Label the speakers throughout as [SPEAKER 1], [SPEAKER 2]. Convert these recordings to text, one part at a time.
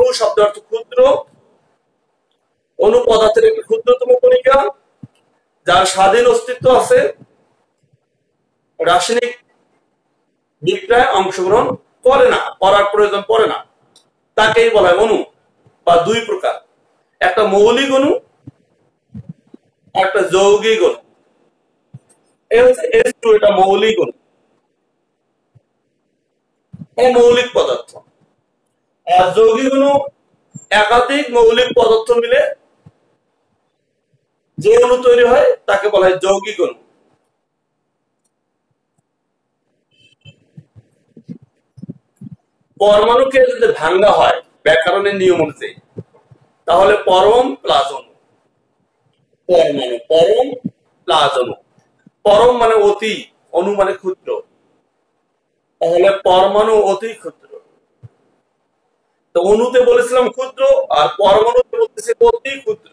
[SPEAKER 1] অণু শব্দের অর্থ ক্ষুদ্র। অণু পদার্থের একটি ক্ষুদ্রতম কণিকা যার স্বাধীন অস্তিত্ব আছে, রাসায়নিক বিক্রিয়ায় অংশগ্রহণ করে না, করার প্রয়োজন পড়ে না, তাকেই বলা হয় অণু। বা দুই প্রকার, একটা মৌলিক অণু, একটা যৌগিক অণু। এই হচ্ছে H2, এটা মৌলিক অণু, মৌলিক পদার্থ। আর যৌগিক অণু একাধিক মৌলিক পদার্থ মিলে যে অণু তৈরি হয় তাকে বলা হয় যৌগিক অণু। পরমাণুকে যদি ভাঙ্গা হয় ব্যাকরণের নিয়ম অনুযায়ী, তাহলে পরম প্লাস অণু। পরমাণু, পরম প্লাস অণু। পরম মানে অতি, অণু মানে ক্ষুদ্র, তাহলে পরমাণু অতি ক্ষুদ্র। তো অণুতে বলেছিলাম ক্ষুদ্র, আর পরমাণুতে বলতেছে অতি ক্ষুদ্র।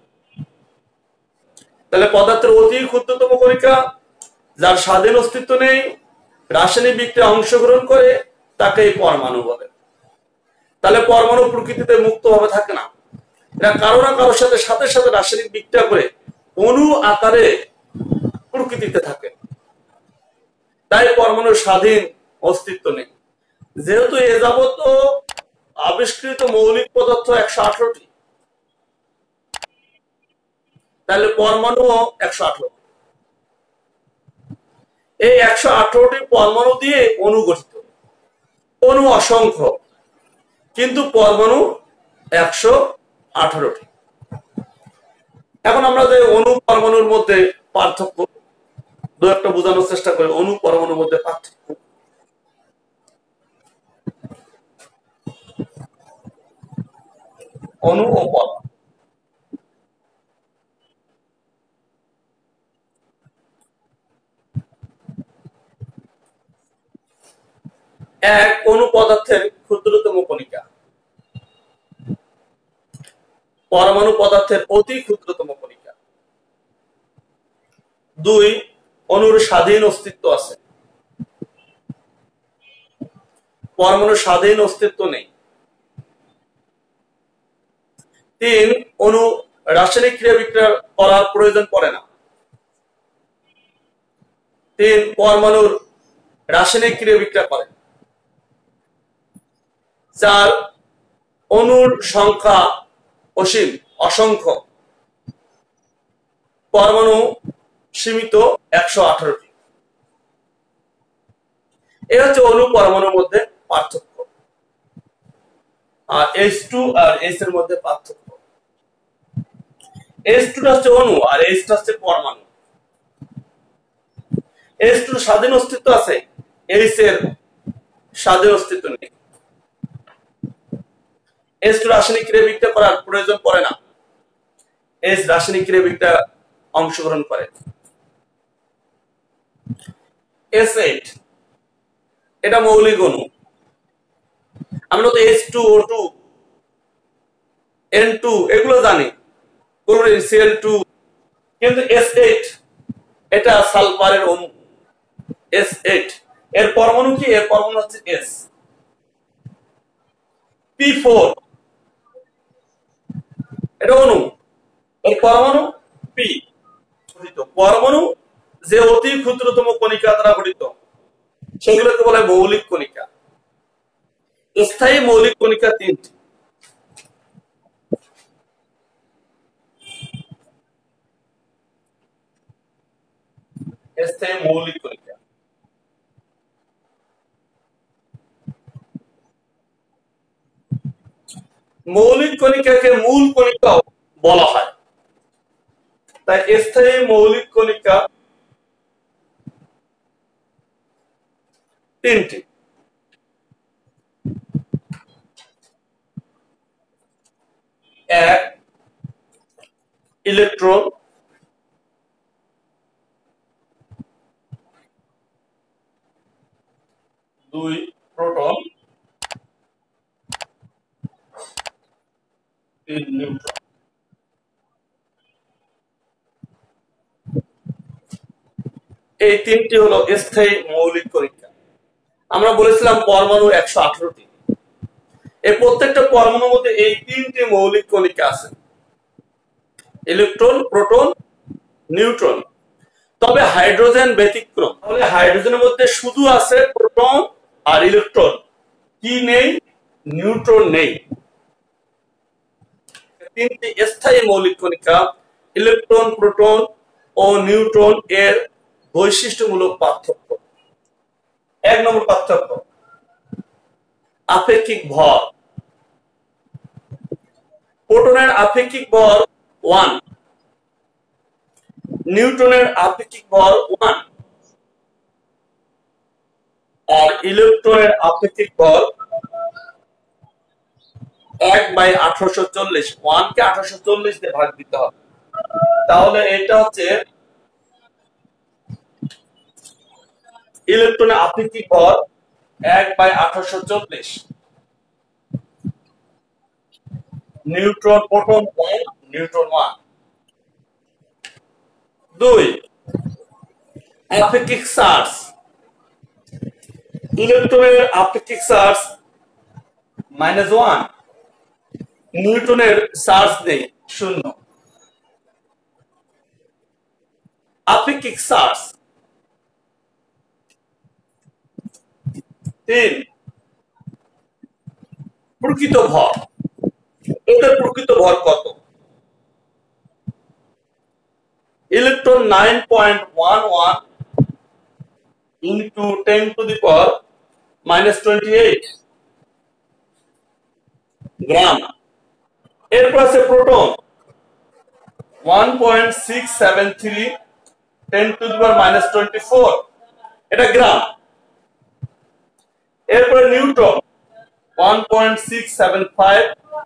[SPEAKER 1] তাহলে পদার্থের অতি ক্ষুদ্রতম কণিকা যার স্বাধীন অস্তিত্ব নেই, রাসায়নিক বিক্রিয়ায় অংশগ্রহণ করে, তাকেই পরমাণু বলে। তাহলে পরমাণু প্রকৃতিতে মুক্তভাবে থাকে না, এরা কারো না কারোর সাথে সাথে সাথে রাসায়নিক বিক্রিয়া করে অণু আকারে প্রকৃতিতে থাকে। তাই পরমাণুর স্বাধীন অস্তিত্ব নেই। যেহেতু এ যাবত আবিষ্কৃত মৌলিক পদার্থ 118টি, তাহলে পরমাণু 118। এই 118টি পরমাণু দিয়ে অণু গঠিত। অণু অসংখ্য, কিন্তু পরমাণু 118টি। এখন আমরা যে অণু পরমাণুর মধ্যে পার্থক্য দু একটা বোঝানোর চেষ্টা করি। অণু পরমাণুর মধ্যে পার্থক্য, অণু ও পরমাণু। এক, অণু পদার্থের ক্ষুদ্রতম কণিকা। পরমাণু পদার্থের অতি ক্ষুদ্রতম কণিকা। দুই, অণুর স্বাধীন অস্তিত্ব আছে, পরমাণুর স্বাধীন অস্তিত্ব নেই। তিন, অণু রাসায়নিক ক্রিয়া বিক্রিয়া করার প্রয়োজন পড়ে না। তিন, পরমাণুর রাসায়নিক ক্রিয়া বিক্রিয়া করে। চার, অণুর সংখ্যা অসীম, অসংখ্য, পরমাণু সীমিত 118টি। এই হচ্ছে অণু পরমাণুর মধ্যে পার্থক্য। আর H2 আর H এর মধ্যে পার্থক্য। H2 হচ্ছে অণু আর H হচ্ছে পরমাণু। H2 স্বাধীন অস্তিত্ব আছে, H এর স্বাধীন অস্তিত্ব নেই। H2 রাসায়নিক ক্রিয়া বিক্রিয়া করার প্রয়োজন পড়ে না, H রাসায়নিক ক্রিয়া বিক্রিয়া অংশগ্রহণ করে। S8 এটা মৌলিক অণু। আমরা তো H2O2 N2 এগুলো জানি, ক্লোরিন Cl2, কিন্তু S8 এটা সালফারের অণু। S8 এর পরমাণু কি? এর পরমাণু হচ্ছে S। P4 এটা অণু, এর পরমাণু P। পরমাণু যে অতি ক্ষুদ্রতম কণিকা দ্বারা গঠিত, সেগুলোকে বলা হয় মৌলিক কণিকা। স্থায়ী মৌলিক কণিকা তিনটি। স্থায়ী মৌলিক কণিকা, মৌলিক কণিকাকে মূল কণিকাও বলা হয়। তাই স্থায়ী মৌলিক কণিকা তিনটি। এক, ইলেকট্রন। দুই, প্রোটন। তিন, নিউট্রন। এই তিনটি হলো স্থায়ী মৌলিক কণিকা। আমরা বলেছিলাম পরমাণু 118টি। এই প্রত্যেকটা পরমাণুর মধ্যে এই তিনটি মৌলিক কণিকা আছে, ইলেকট্রন, প্রোটন, নিউট্রন। তবে হাইড্রোজেন ব্যতিক্রম। তাহলে হাইড্রোজেনের মধ্যে শুধু আছে প্রোটন আর ইলেকট্রন, কি নেই? নিউট্রন নেই। তিনটি স্থায়ী মৌলিক কণিকা ইলেকট্রন, প্রোটন ও নিউট্রন এর বৈশিষ্ট্যমূলক পার্থক্য। 1 নম্বর পার্থক্য, আপেক্ষিক ভর। প্রোটনের আপেক্ষিক ভর 1, নিউট্রনের আপেক্ষিক ভর 1, আর ইলেকট্রনের আপেক্ষিক ভর 1/1840। 1 কে 1840 দিয়ে ভাগ দিতে হবে। তাহলে এটা হচ্ছে ইলেকট্রনের আপেক্ষিক ভর 1/1840। Neutron, proton 1, neutron 1। 2, আপেক্ষিক চার্জ। ইলেকট্রনের আপেক্ষিক চার্জ -1, নিউটনের চার্জ নেই, 0। আপেক্ষিক চার্জ। 3, প্রকৃত ভর। এদের প্রকৃত ভর কত? ইলেকট্রন 9.11 into 10⁻⁻28 গ্রাম। এরপর আছে প্রোটন 1.673 10⁻⁻24, এটা গ্রাম। এরপরে নিউট্রন 1.675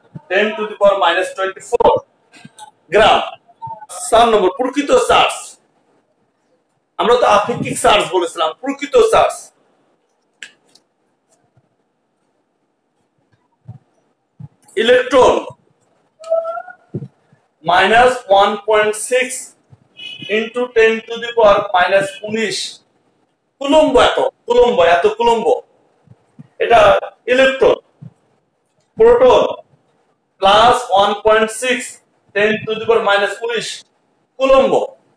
[SPEAKER 1] 10⁻⁻24 গ্রাম। 4 নম্বর, প্রকৃত চার্জ। আমরা তো আপেক্ষিক চার্জ বলেছিলাম, প্রকৃত চার্জ। Electron -1.6 into 10⁻⁻19 coulomb. এত কুলম্ব, এটা ইলেকট্রন। Proton +1.6 10⁻⁻19 coulomb.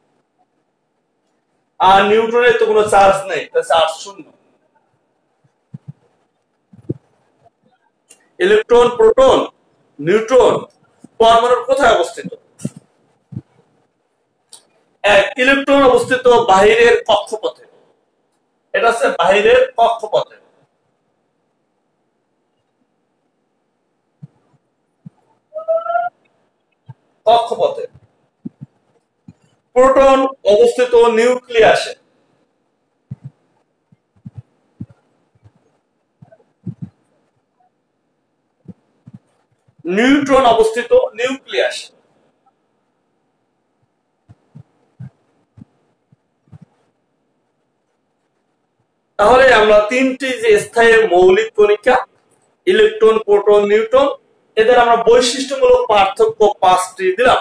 [SPEAKER 1] আর নিউট্রনের তো কোনো চার্জ নেই, চার্জ 0। ইলেকট্রন, প্রোটন, নিউট্রন পরমাণুর কোথায় অবস্থিত? 1, ইলেকট্রন অবস্থিত বাহিরের কক্ষপথে। এটা হচ্ছে বাহিরের কক্ষপথে। কক্ষপথে। প্রোটন অবস্থিত নিউক্লিয়াসে। নিউট্রন অবস্থিত নিউক্লিয়াসে। তাহলে আমরা তিনটি যে স্থায়ী মৌলিক কণিকা ইলেকট্রন, প্রোটন, নিউট্রন, এদের আমরা বৈশিষ্ট্যমূলক পার্থক্য 5টি দিলাম।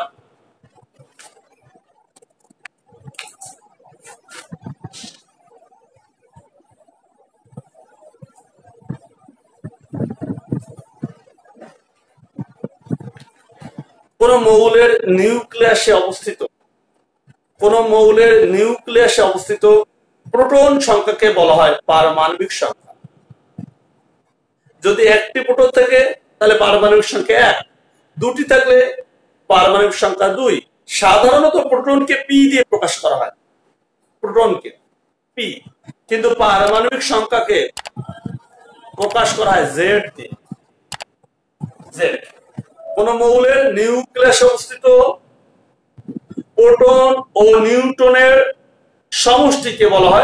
[SPEAKER 1] কোন মৌলের নিউক্লিয়াসে অবস্থিত প্রোটন সংখ্যাকে বলা হয় পারমাণবিক সংখ্যা। যদি একটি প্রোটন থাকে তাহলে পারমাণবিক সংখ্যা 1, দুটি থাকলে পারমাণবিক সংখ্যা 2। সাধারণত প্রোটনকে পি দিয়ে প্রকাশ করা হয়, প্রোটনকে পি, কিন্তু পারমাণবিক সংখ্যাকে প্রকাশ করা হয় জেড দিয়ে। জেড। কোন মৌলের নিউক্লিয়াসে অবস্থিত প্রোটন ও নিউট্রনের সমষ্টিকে বলা হয়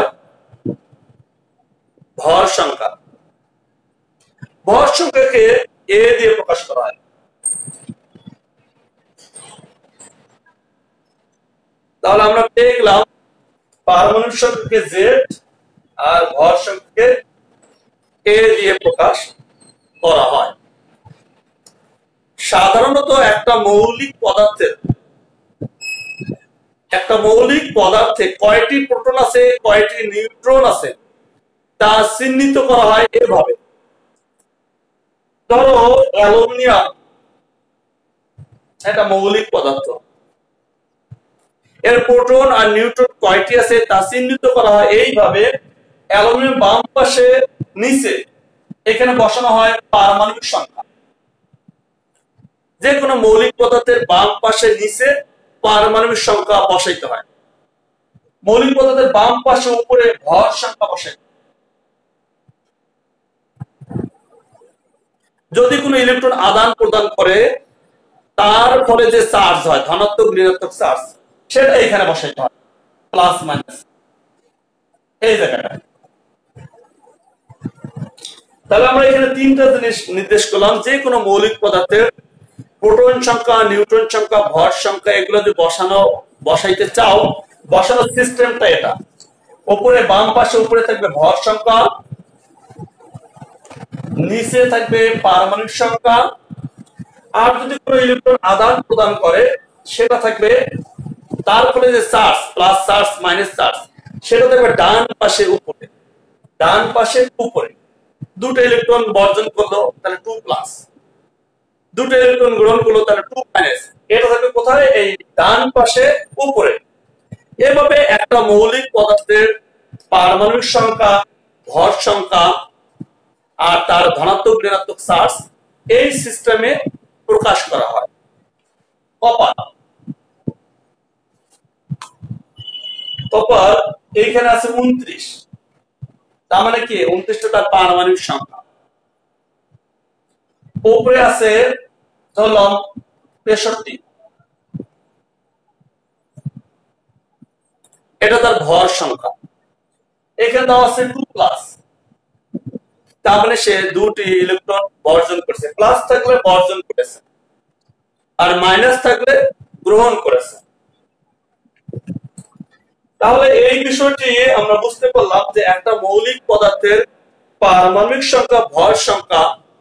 [SPEAKER 1] ভর সংখ্যা। ভর সংখ্যাকে এ দিয়ে প্রকাশ করা হয়। তাহলে আমরা পেয়ে গেলাম পারমাণবিক সংখ্যাকে জেড আর ভর সংখ্যাকে এ দিয়ে প্রকাশ করা হয়। সাধারণত একটা মৌলিক পদার্থে কয়টি প্রোটন আছে, কয়টি নিউট্রন আছে তা চিহ্নিত করা হয় এভাবে। ধরো অ্যালুমিনিয়াম একটা মৌলিক পদার্থ, এর প্রোটন আর নিউট্রন কয়টি আছে তা চিহ্নিত করা হয় এইভাবে। অ্যালুমিনিয়াম বাম পাশে নিচে এখানে বসানো হয় পারমাণবিক সংখ্যা। যে কোনো মৌলিক পদার্থের বাম পাশে নিচে পারমাণবিক সংখ্যা বসাইতে হয়। মৌলিক পদার্থের বাম পাশে উপরে ভর সংখ্যা বসাইতে। যদি কোনো ইলেকট্রন আদান প্রদান করে তার ফলে যে চার্জ হয় ধনাত্মক ঋণাত্মক চার্জ, সেটা এখানে বসাইতে হয় প্লাস মাইনাস এই জায়গাটা। তাহলে আমরা এখানে তিনটা জিনিস নির্দেশ করলাম। যে কোনো মৌলিক পদার্থের প্রোটন সংখ্যা, নিউট্রন সংখ্যা, ভর সংখ্যা এগুলো যদি বসাইতে চাও, বসানোর সিস্টেমটা এটা। উপরে বাম পাশে উপরে থাকবে ভর সংখ্যা, নিচে থাকবে পারমাণবিক সংখ্যা, আর যদি কোনো ইলেকট্রন আদান প্রদান করে সেটা থাকবে তার ফলে যে charge plus charge minus charge, সেটা থাকবে ডান পাশে উপরে। ডান পাশে উপরে দুটো ইলেকট্রন বর্জন করলো তাহলে 2 প্লাস, দুটো ইলেকট্রন গ্রহণ করলো তাহলে 2 মাইনাস। এটা থাকবে কোথায়? এই ডান পাশে উপরে। এভাবে একটা মৌলিক পদার্থের পারমাণবিক সংখ্যা, ভর সংখ্যা আর তার ধনাত্মক ঋণাত্মক চার্জ এই সিস্টেমে প্রকাশ করা হয়। কপার, কপার এইখানে আছে 29, তার মানে কি 29টা তার পারমাণবিক সংখ্যা। উপরে আছে ধরলাম 63, এটা তার ভর সংখ্যা। এখানে দেওয়া আছে 2 প্লাস, তার মানে সে দুটি ইলেকট্রন বর্জন করেছে। প্লাস থাকলে বর্জন করেছে আর মাইনাস থাকলে গ্রহণ করেছে। তাহলে এই বিষয়টি আমরা বুঝতে পারলাম যে একটা মৌলিক পদার্থের পারমাণবিক সংখ্যা, ভর সংখ্যা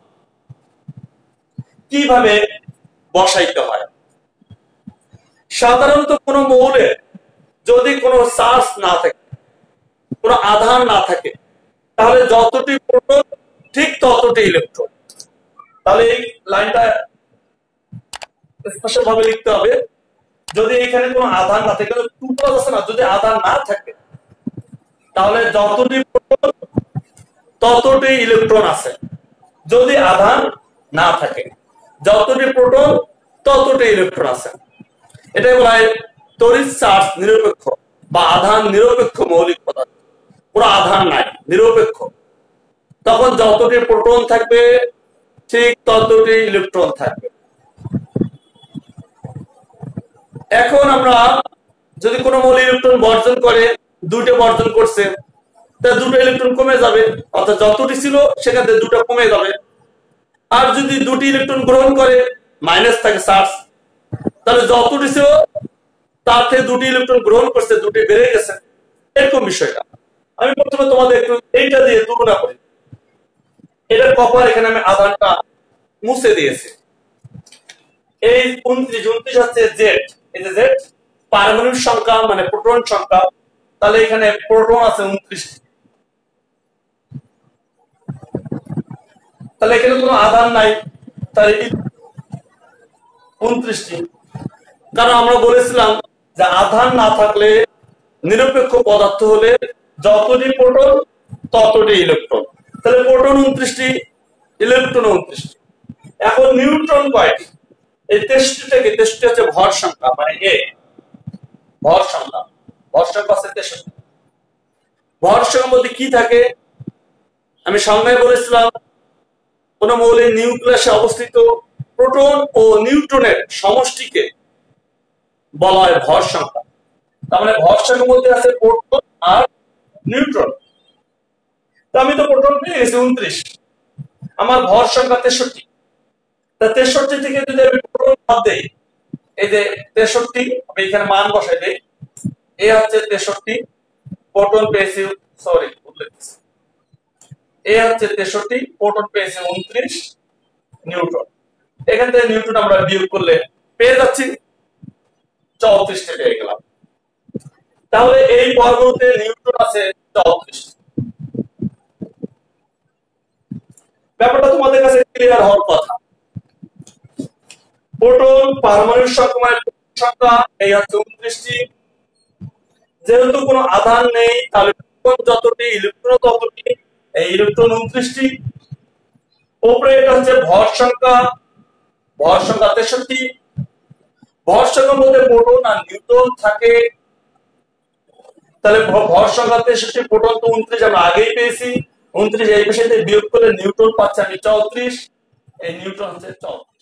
[SPEAKER 1] কিভাবে বসাইতে হয়। সাধারণত কোনো মৌলের যদি কোনো চার্জ না থাকে, কোনো আধান না থাকে, তাহলে যতটি প্রোটন ঠিক ততটি ইলেকট্রন। তাহলে এই লাইনটা স্পষ্টভাবে লিখতে হবে। যদি এখানে কোনো আধান না থাকে, 2 প্লাস আছে না, যদি আধান না থাকে তাহলে যতটি প্রোটন ততটি ইলেকট্রন আছে। যদি আধান না থাকে, যতটি প্রোটন ততটি ইলেকট্রন আছে। এটাই বলা হয় তড়িৎ চার্জ নিরপেক্ষ বা আধান নিরপেক্ষ মৌলিক পদার্থ। পুরো আধান নাই, নিরপেক্ষ। তখন যতটি প্রোটন থাকবে ঠিক ততটি ইলেকট্রন থাকবে। এখন আমরা যদি কোনো মৌল ইলেকট্রন বর্জন করে, দুটো বর্জন করছে, তা দুটো ইলেকট্রন কমে যাবে, অর্থাৎ যতটি ছিল সেখান থেকে দুটো কমে যাবে। আর যদি দুটি ইলেকট্রন গ্রহণ করে, মাইনাস থাকে চার্জ, তাহলে যতটি ছিল তার থেকে দুটি ইলেকট্রন গ্রহণ করছে, দুটি বেড়ে গেছে। এরকম বিষয়টা আমি প্রথমে তোমাদের একটু এইটা দিয়ে তুলনা করি। এটা কপার, এখানে আমি আধানটা মুছে দিয়েছি। এই 29 হচ্ছে জেড, এই যে জেড পারমাণবিক সংখ্যা মানে প্রোটন সংখ্যা। তাহলে এখানে প্রোটন আছে 29, তাহলে এখানে কোনো আধান নাই, তাহলে 29টি। কারণ আমরা বলেছিলাম যে আধান না থাকলে, নিরপেক্ষ পদার্থ হলে যতটি প্রোটন ততটি ইলেকট্রন। তাহলে প্রোটন 29টি, ইলেকট্রন 29টি। এখন নিউট্রন কয়টি? এই 63 থেকে 63 হচ্ছে ভর সংখ্যা, মানে এ ভর সংখ্যা। ভর সংখ্যা আছে 63। ভর সংখ্যার মধ্যে কি থাকে আমি সংজ্ঞায় বলেছিলাম, কোন মৌলের নিউক্লিয়াসে অবস্থিত প্রোটন ও নিউট্রনের সমষ্টিকে বলা হয় ভর সংখ্যা। তার মানে ভর সংখ্যার মধ্যে আছে প্রোটন আর নিউট্রন। তো আমি তো প্রোটন পেয়ে গেছি 29, আমার ভর সংখ্যা 63। তা 63 থেকে যদি আমি প্রোটন বাদ দেই, এই যে 63 আমি এখানে মান বসাই দেই, এই হচ্ছে 63 প্রোটন পেয়েছি, সরি এই হচ্ছে 63 প্রোটন পেয়েছি 29 নিউট্রন। এখান থেকে নিউট্রন আমরা বিয়োগ করলে পেয়ে যাচ্ছি 34টা পেয়ে গেলাম। তাহলে এই পরমাণুতে নিউট্রন আছে 34। ব্যাপারটা তোমাদের কাছে ক্লিয়ার হওয়ার কথা। প্রোটন পারমাণবিক সংখ্যা সংখ্যা এই হচ্ছে 29টি। যেহেতু কোনো আধান নেই তাহলে যতটি ইলেকট্রন ততটি, এই ইলেকট্রন 29টি। উপরে এটা হচ্ছে ভর সংখ্যা 63। ভর সংখ্যার মধ্যে প্রোটন আর নিউট্রন থাকে, তাহলে ভর সংখ্যা 63, প্রোটন তো 29 আমরা আগেই পেয়েছি। 29 এই বিষয়তে বিয়োগ করলে নিউট্রন পাচ্ছি আমি 34। এই নিউট্রন হচ্ছে 34।